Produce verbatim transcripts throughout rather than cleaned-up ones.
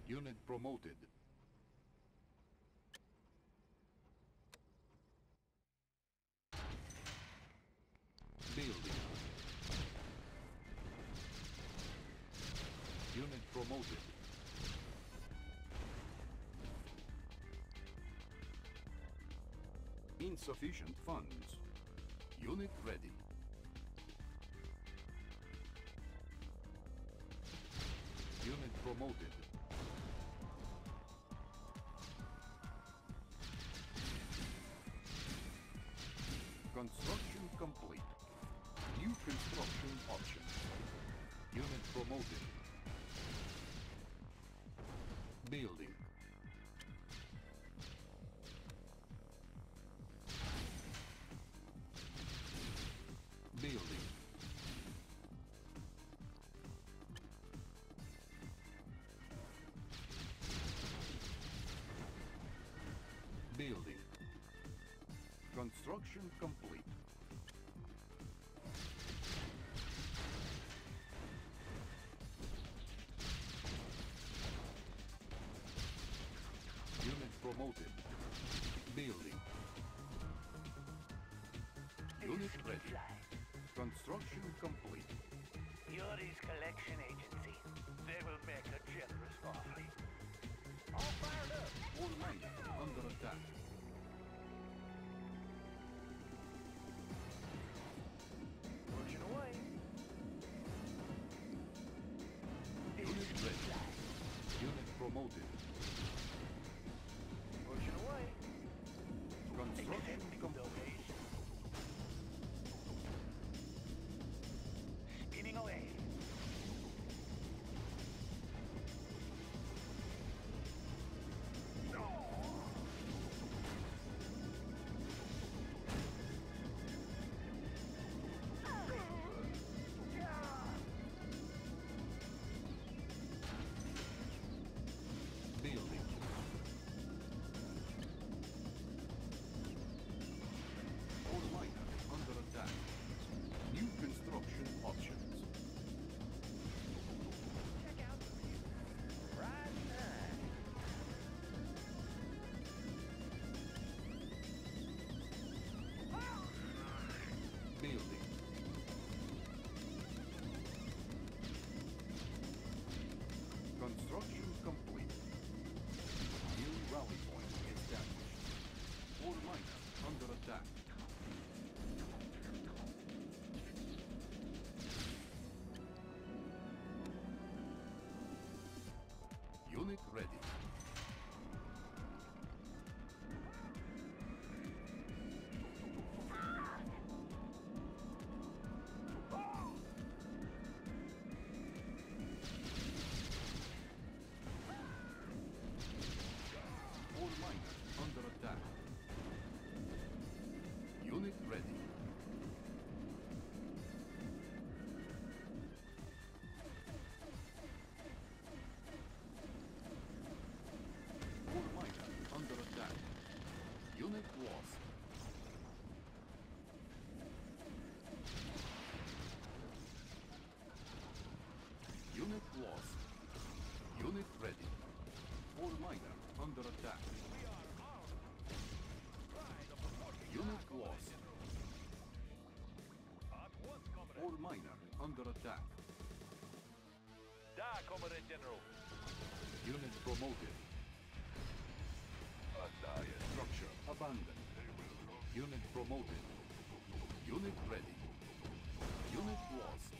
Unit promoted. Building. Unit promoted. Insufficient funds. Unit ready. Unit promoted. Construction complete. New construction options. Unit promoted. Building. Building. Building. Construction complete. Unit promoted. Building. Unit ready. Construction complete. Yuri's collection agency. They will make a generous offer. All fired up. All mine under attack. Pushing away. Unit ready. Unit promoted. Pushing away. Construction complete. Spinning away. Building. All miner under attack. New construction options. Check out the view. Right side. Building. Construction complete. New rally point established. All miners under attack. Unit ready. All miners under attack. Unit ready. All miners under attack. Unit lost. Unit lost. Unit ready. All miner under attack. Unit lost. All miner under attack. Da, Comrade General. Unit promoted. Structure abandoned. Unit promoted. Unit ready. Unit lost.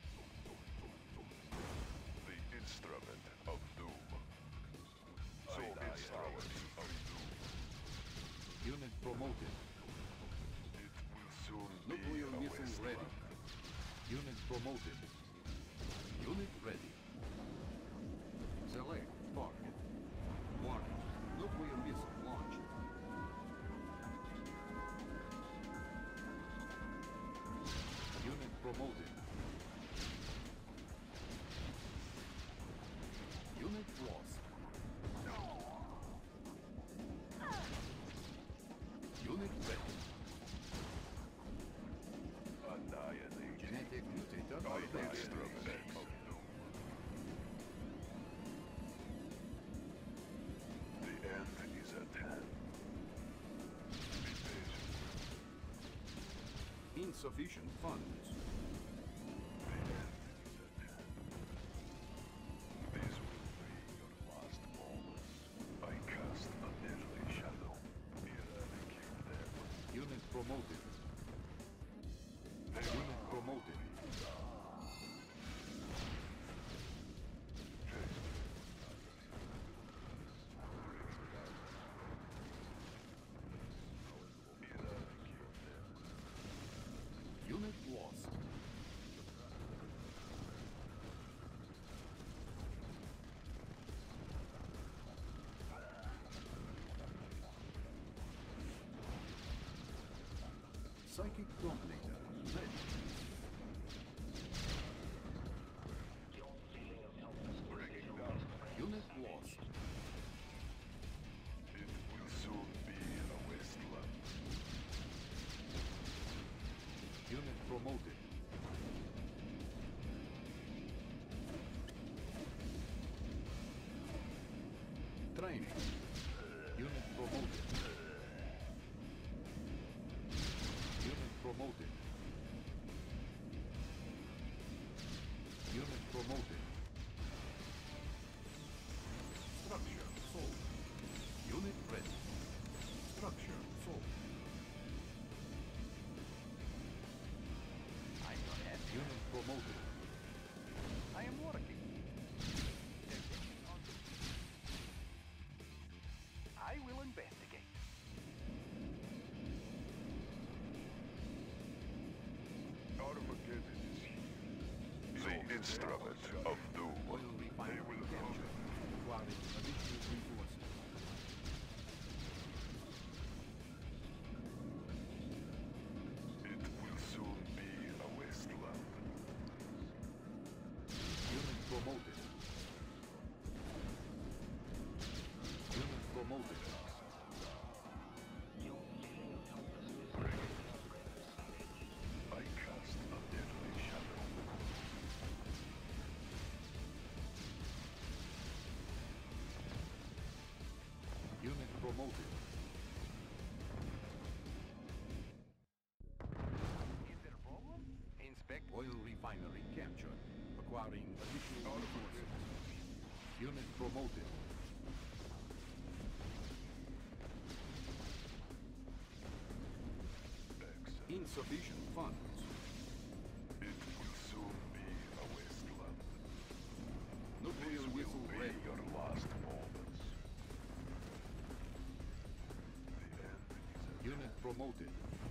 The instrument of doom. So instrument of doom. Unit promoted. It will soon Nuclear be a missile wasteland. ready. Unit promoted. Unit ready. Select target. Warning. Nuclear missile launched. Unit promoted. Unit lost. Unit ready. Annihilate. Genetic mutator The available. instrument of doom. Insufficient funds. This will be your last moments. I cast a deadly shadow. Eradicate them. Unit promoted. Unit promoted. Unit lost. Psychic Dominator ready. Unit lost. It will soon be a wasteland. Unit promoted. Training. Unit promoted. Unit promoted. Unit promoted. Structure sold. Unit ready. Structure sold. I'm not happy. Unit promoted. I am working. I will investigate. Armageddon is here. The instrument of doom. Oil refinery They will captured. Acquiring additional resources. It will soon be a wasteland. Unit promoted. Unit promoted. I cast a deadly shadow. Unit promoted. Is there a problem? Inspect. Oil refinery captured. Acquiring additional resources. Unit promoted. Excellent. Insufficient funds. It will soon be a wasteland. Nuclear This whistle will be ready. your last moments. The end is at Unit promoted.